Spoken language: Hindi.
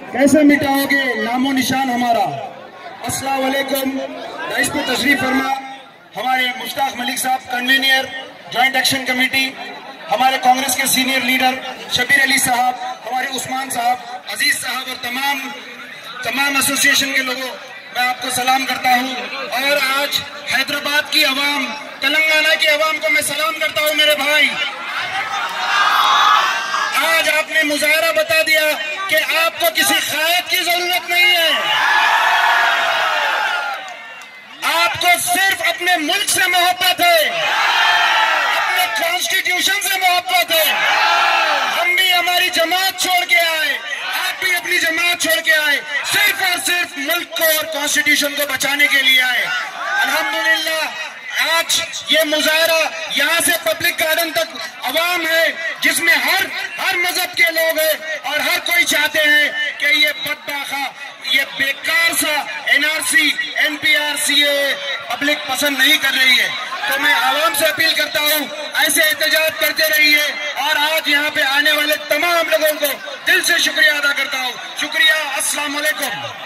कैसे मिटाओगे नामो निशान हमारा। अस्सलाम वालेकुम। इस पर तशरीफ फरमा हमारे मुश्ताक मलिक साहब, कन्वीनियर ज्वाइंट एक्शन कमेटी, हमारे कांग्रेस के सीनियर लीडर शबीर अली साहब, हमारे उस्मान साहब, अजीज साहब और तमाम एसोसिएशन के लोगों, मैं आपको सलाम करता हूं। और आज हैदराबाद की अवाम, तेलंगाना की अवाम को मैं सलाम करता हूं। मेरे भाई, आज आपने मुजाहरा बता दिया कि आपको किसी कायद की जरूरत नहीं है, आपको सिर्फ अपने मुल्क से मोहब्बत है, अपने कॉन्स्टिट्यूशन से मोहब्बत है। हम भी हमारी जमात छोड़ के आए, आप भी अपनी जमात छोड़ के आए, सिर्फ और सिर्फ मुल्क को और कॉन्स्टिट्यूशन को बचाने के लिए आए। अल्हम्दुलिल्लाह आज ये मुजाहरा यहाँ से पब्लिक गार्डन तक अवाम है, जिसमें हर मजहब के लोग हैं और हर कोई चाहते हैं कि ये बदबाखा, ये बेकार सा एनआरसी, एनपीआर पब्लिक पसंद नहीं कर रही है। तो मैं आवाम से अपील करता हूँ, ऐसे एहतजाज करते रहिए। और आज यहाँ पे आने वाले तमाम लोगों को दिल से शुक्रिया अदा करता हूँ। शुक्रिया। अस्सलाम वालेकुम।